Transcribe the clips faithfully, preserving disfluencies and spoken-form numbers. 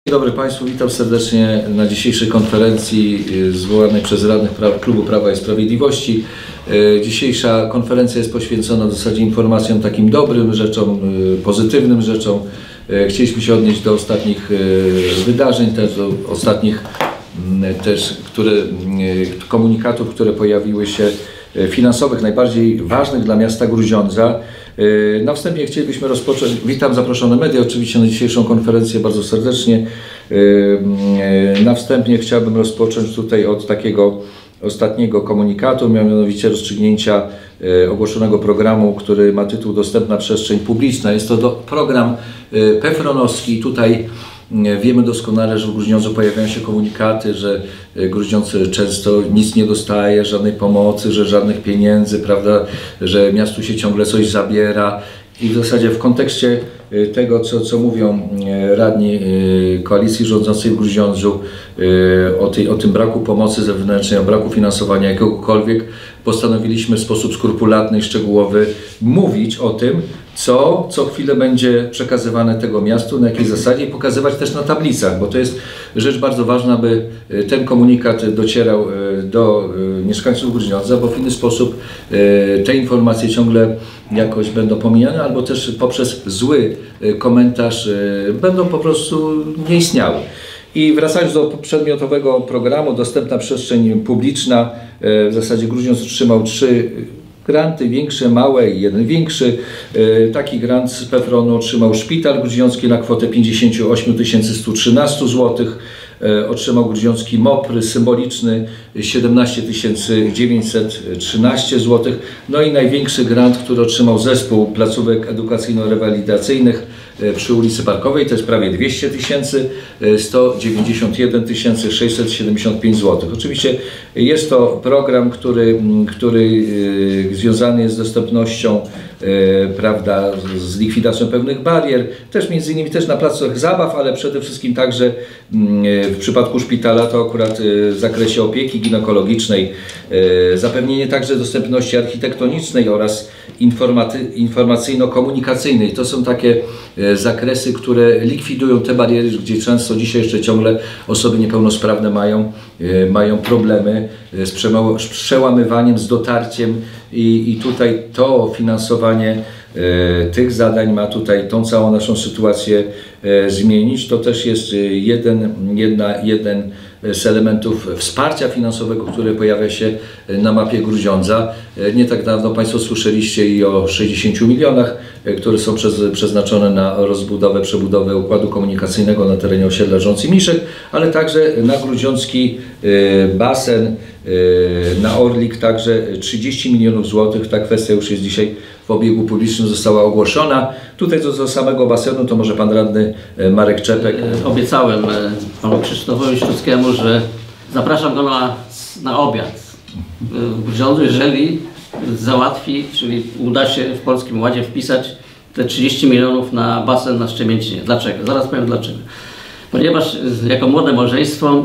Dzień dobry Państwu, witam serdecznie na dzisiejszej konferencji zwołanej przez radnych Klubu Prawa i Sprawiedliwości. Dzisiejsza konferencja jest poświęcona w zasadzie informacjom takim dobrym rzeczom, pozytywnym rzeczom. Chcieliśmy się odnieść do ostatnich wydarzeń, też do ostatnich też, które, komunikatów, które pojawiły się finansowych, najbardziej ważnych dla miasta Grudziądza. Na wstępie chcielibyśmy rozpocząć, witam zaproszone media oczywiście na dzisiejszą konferencję bardzo serdecznie. Na wstępie chciałbym rozpocząć tutaj od takiego ostatniego komunikatu, mianowicie rozstrzygnięcia ogłoszonego programu, który ma tytuł Dostępna Przestrzeń Publiczna. Jest to do, program pefronowski. Tutaj wiemy doskonale, że w Grudziądzu pojawiają się komunikaty, że Grudziądz często nic nie dostaje, żadnej pomocy, że żadnych pieniędzy, prawda, że miastu się ciągle coś zabiera. I w zasadzie w kontekście tego, co, co mówią radni koalicji rządzącej w Grudziądzu o, tej, o tym braku pomocy zewnętrznej, o braku finansowania jakiegokolwiek, postanowiliśmy w sposób skrupulatny i szczegółowy mówić o tym, co co chwilę będzie przekazywane tego miastu, na jakiej zasadzie i pokazywać też na tablicach, bo to jest rzecz bardzo ważna, aby ten komunikat docierał do mieszkańców Grudziądza, bo w inny sposób te informacje ciągle jakoś będą pomijane, albo też poprzez zły komentarz będą po prostu nie istniały. I wracając do przedmiotowego programu Dostępna Przestrzeń Publiczna, w zasadzie Grudziądz otrzymał trzy granty, większe, małe i jeden większy. Taki grant z pefronu otrzymał Szpital Grudziącki na kwotę pięćdziesiąt osiem tysięcy sto trzynaście złotych. Otrzymał grudziącki MOPR symboliczny siedemnaście tysięcy dziewięćset trzynaście złotych. No i największy grant, który otrzymał zespół placówek edukacyjno-rewalidacyjnych przy ulicy Parkowej, to jest prawie dwieście tysięcy sto dziewięćdziesiąt jeden tysięcy sześćset siedemdziesiąt pięć złotych. Oczywiście jest to program, który, który związany jest z dostępnością, prawda, z likwidacją pewnych barier, też między innymi też na placach zabaw, ale przede wszystkim także w przypadku szpitala to akurat w zakresie opieki ginekologicznej, zapewnienie także dostępności architektonicznej oraz informacyjno-komunikacyjnej. To są takie zakresy, które likwidują te bariery, gdzie często dzisiaj jeszcze ciągle osoby niepełnosprawne mają, mają problemy z przełamywaniem, z dotarciem i, i tutaj to finansowanie tych zadań ma tutaj tą całą naszą sytuację zmienić. To też jest jeden, jedna, jeden z elementów wsparcia finansowego, który pojawia się na mapie Grudziądza. Nie tak dawno Państwo słyszeliście i o sześćdziesięciu milionach, które są przeznaczone na rozbudowę, przebudowę układu komunikacyjnego na terenie osiedla Rządz i Miszek, ale także na grudziącki basen, na Orlik także trzydzieści milionów złotych. Ta kwestia już jest dzisiaj w obiegu publicznym, została ogłoszona. Tutaj co do samego basenu, to może Pan Radny Marek Czepek. Obiecałem Panu Krzysztofowi Szczuckiemu, że zapraszam go na, na obiad w Grudziądzu, jeżeli załatwi, czyli uda się w Polskim Ładzie wpisać te trzydzieści milionów na basen na Szczemięcinie. Dlaczego? Zaraz powiem dlaczego. Ponieważ jako młode małżeństwo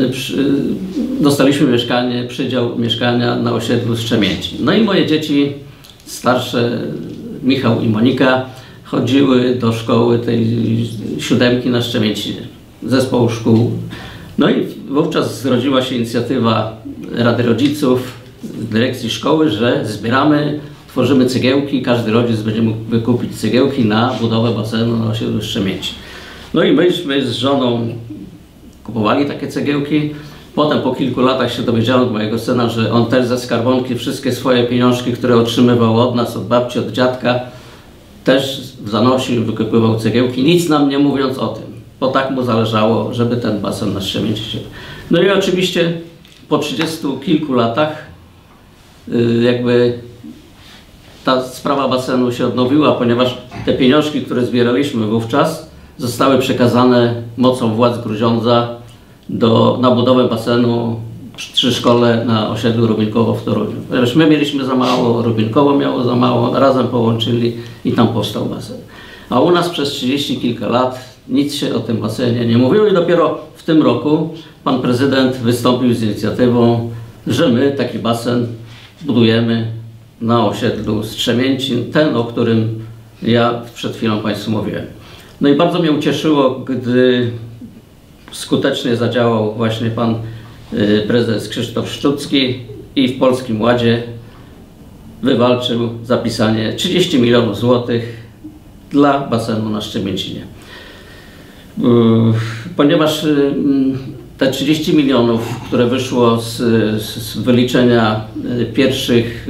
dostaliśmy mieszkanie, przydział mieszkania na osiedlu Szczemięcin. No i moje dzieci starsze, Michał i Monika, chodziły do szkoły tej siódemki na Szczemięcinie, zespołu szkół. No i wówczas zrodziła się inicjatywa Rady Rodziców, dyrekcji szkoły, że zbieramy, tworzymy cegiełki, każdy rodzic będzie mógł wykupić cegiełki na budowę basenu na osiedlu Szczemięcin. No i myśmy z żoną kupowali takie cegiełki. Potem po kilku latach się dowiedziałem od mojego syna, że on też ze skarbonki wszystkie swoje pieniążki, które otrzymywał od nas, od babci, od dziadka, też zanosił, wykupywał cegiełki, nic nam nie mówiąc o tym, bo tak mu zależało, żeby ten basen na Szczemięcinie. No i oczywiście po trzydziestu kilku latach jakby ta sprawa basenu się odnowiła, ponieważ te pieniążki, które zbieraliśmy wówczas, zostały przekazane mocą władz Grudziądza do, na budowę basenu przy szkole na osiedlu Rubinkowo w Toruniu. Ponieważ my mieliśmy za mało, Rubinkowo miało za mało, razem połączyli i tam powstał basen. A u nas przez trzydzieści kilka lat nic się o tym basenie nie mówiło i dopiero w tym roku pan prezydent wystąpił z inicjatywą, że my taki basen budujemy na osiedlu Strzemięcin, ten, o którym ja przed chwilą Państwu mówiłem. No i bardzo mnie ucieszyło, gdy skutecznie zadziałał właśnie pan prezes Krzysztof Szczucki i w Polskim Ładzie wywalczył zapisanie trzydzieści milionów złotych dla basenu na Szczemięcinie. Ponieważ te trzydzieści milionów, które wyszło z, z wyliczenia pierwszych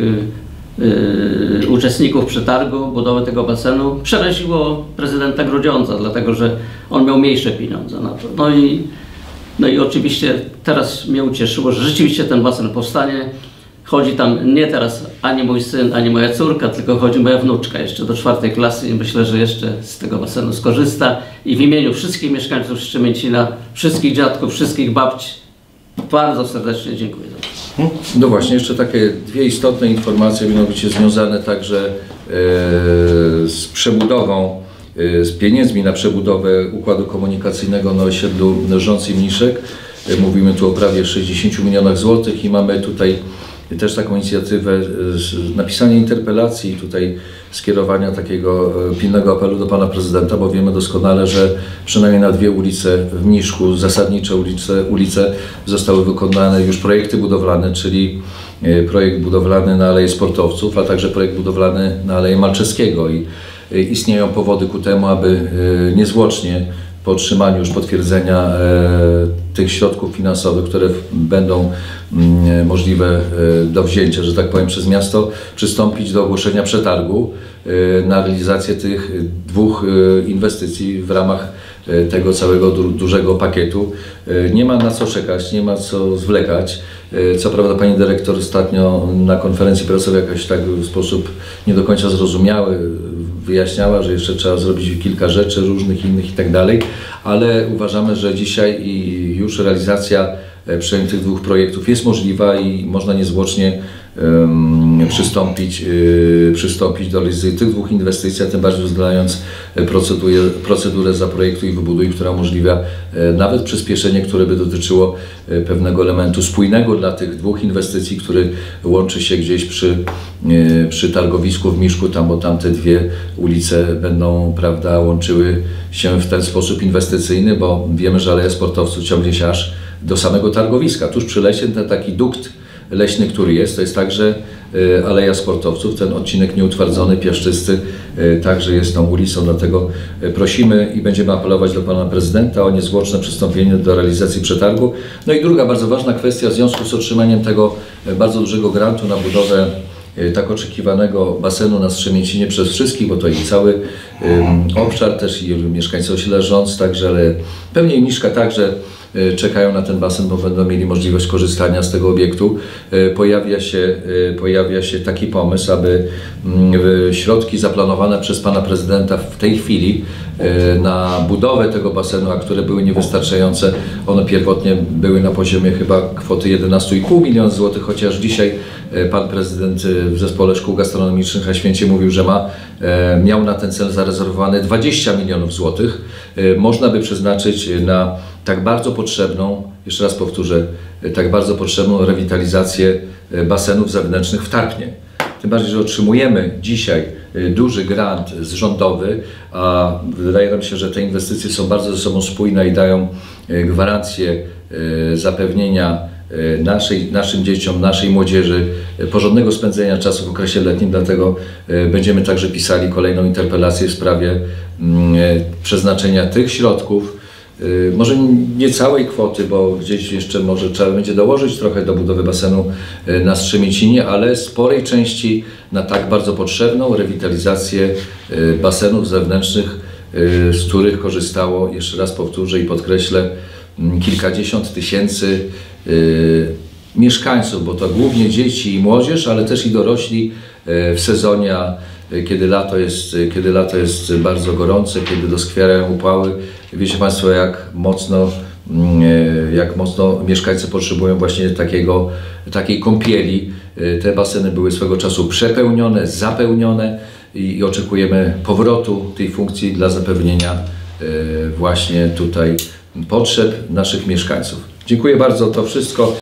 Yy, uczestników przetargu budowy tego basenu, przeraziło prezydenta Grudziądza, dlatego że on miał mniejsze pieniądze na to. No i, no i oczywiście teraz mnie ucieszyło, że rzeczywiście ten basen powstanie. Chodzi tam nie teraz ani mój syn, ani moja córka, tylko chodzi moja wnuczka jeszcze do czwartej klasy i myślę, że jeszcze z tego basenu skorzysta. I w imieniu wszystkich mieszkańców Szczemięcina, wszystkich dziadków, wszystkich babci bardzo serdecznie dziękuję za to. No właśnie, jeszcze takie dwie istotne informacje, mianowicie związane także e, z przebudową, e, z pieniędzmi na przebudowę układu komunikacyjnego na osiedlu Żący Mniszek. E, mówimy tu o prawie sześćdziesięciu milionach złotych i mamy tutaj też taką inicjatywę z napisania interpelacji i tutaj skierowania takiego pilnego apelu do pana prezydenta, bo wiemy doskonale, że przynajmniej na dwie ulice w Mniszku, zasadnicze ulice, ulice zostały wykonane już projekty budowlane, czyli projekt budowlany na Aleję Sportowców, a także projekt budowlany na Aleję Malczewskiego i istnieją powody ku temu, aby niezwłocznie po otrzymaniu już potwierdzenia e, tych środków finansowych, które będą m, możliwe e, do wzięcia, że tak powiem, przez miasto, przystąpić do ogłoszenia przetargu e, na realizację tych dwóch e, inwestycji w ramach e, tego całego du dużego pakietu. E, nie ma na co czekać, nie ma co zwlekać. E, co prawda pani dyrektor ostatnio na konferencji prasowej jakoś tak w sposób nie do końca zrozumiały wyjaśniała, że jeszcze trzeba zrobić kilka rzeczy różnych innych i tak dalej, ale uważamy, że dzisiaj i już realizacja przynajmniej tych dwóch projektów jest możliwa i można niezwłocznie um, przystąpić, yy, przystąpić do realizacji tych dwóch inwestycji, a tym bardziej uwzględniając procedurę, procedurę zaprojektuj i wybuduj, która umożliwia e, nawet przyspieszenie, które by dotyczyło e, pewnego elementu spójnego dla tych dwóch inwestycji, który łączy się gdzieś przy, e, przy targowisku w Mniszku, tam, bo tam te dwie ulice będą, prawda, łączyły się w ten sposób inwestycyjny, bo wiemy, że Aleja Sportowców ciągnie się aż do samego targowiska. Tuż przy lesie ten taki dukt leśny, który jest, to jest także Aleja Sportowców, ten odcinek nieutwardzony, piaszczysty, także jest tą ulicą, dlatego prosimy i będziemy apelować do pana prezydenta o niezwłoczne przystąpienie do realizacji przetargu. No i druga bardzo ważna kwestia w związku z otrzymaniem tego bardzo dużego grantu na budowę tak oczekiwanego basenu na Strzemięcinie przez wszystkich, bo to i cały um, obszar, też i mieszkańcy osiedla Rząc, także, ale pewnie i Mniszka także czekają na ten basen, bo będą mieli możliwość korzystania z tego obiektu. Pojawia się, pojawia się taki pomysł, aby środki zaplanowane przez pana prezydenta w tej chwili na budowę tego basenu, a które były niewystarczające, one pierwotnie były na poziomie chyba kwoty jedenaście i pół miliona złotych, chociaż dzisiaj pan prezydent w zespole szkół gastronomicznych na Święcie mówił, że ma, miał na ten cel zarezerwowane dwadzieścia milionów złotych. Można by przeznaczyć na tak bardzo potrzebną, jeszcze raz powtórzę, tak bardzo potrzebną rewitalizację basenów zewnętrznych w Tarpnie. Tym bardziej, że otrzymujemy dzisiaj duży grant rządowy, a wydaje nam się, że te inwestycje są bardzo ze sobą spójne i dają gwarancję zapewnienia naszej, naszym dzieciom, naszej młodzieży porządnego spędzenia czasu w okresie letnim, dlatego będziemy także pisali kolejną interpelację w sprawie przeznaczenia tych środków, może nie całej kwoty, bo gdzieś jeszcze może trzeba będzie dołożyć trochę do budowy basenu na Strzemięcinie, ale sporej części na tak bardzo potrzebną rewitalizację basenów zewnętrznych, z których korzystało, jeszcze raz powtórzę i podkreślę, kilkadziesiąt tysięcy mieszkańców, bo to głównie dzieci i młodzież, ale też i dorośli w sezonie, kiedy lato jest, kiedy lato jest bardzo gorące, kiedy doskwierają upały. Wiecie Państwo, jak mocno, jak mocno mieszkańcy potrzebują właśnie takiego, takiej kąpieli. Te baseny były swego czasu przepełnione, zapełnione i oczekujemy powrotu tej funkcji dla zapewnienia właśnie tutaj potrzeb naszych mieszkańców. Dziękuję bardzo, to wszystko.